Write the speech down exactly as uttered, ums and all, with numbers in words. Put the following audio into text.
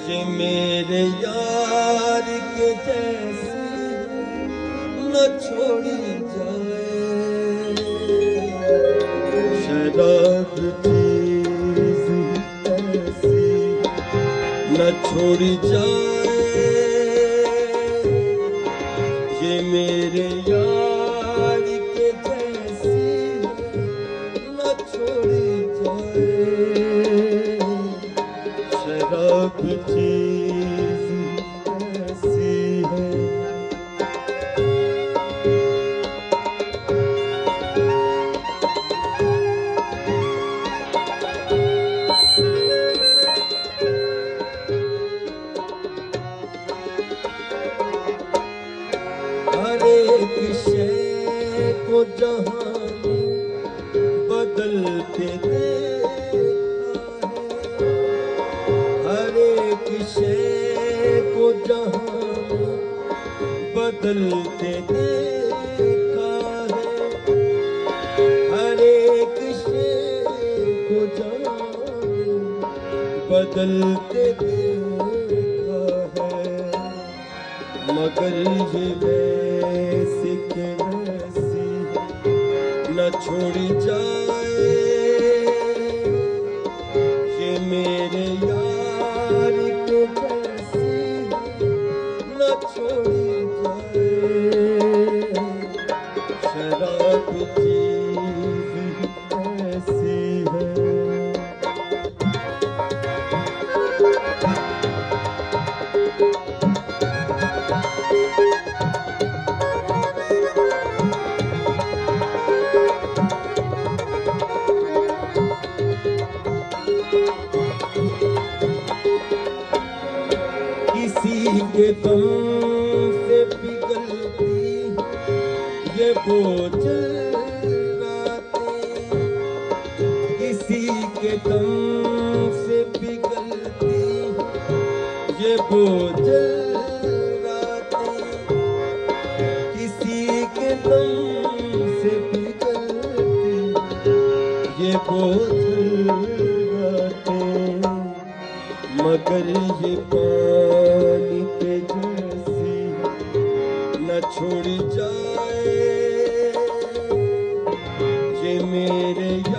ये मेरे यार के जैसी न छोड़ी जाए, शराब चीज़ ऐसी न छोड़ी जाए। ये मेरे यार के जैसी न छोड़ी जाए, शराब चीज़ ऐसी है। हर एक शय को जहां बदलते देखा है, हर एक शय को जहां बदलते देखा है, हर एक शय को जहां बदलते देखा है। मगर ये वैसी के वैसी न छोड़ी जाए, ये मेरे यार के जैसी न छोड़ी जाए, शराब चीज़ ऐसी है। किसी के दम से पिघलती ये बोझल रातें, किसी के दम से पिघलती ये बोझल रातें, किसी के दम से पिघलती ये बोझल रातें। मगर ये पानी के जैसी न छोड़ी जाए, ये मेरे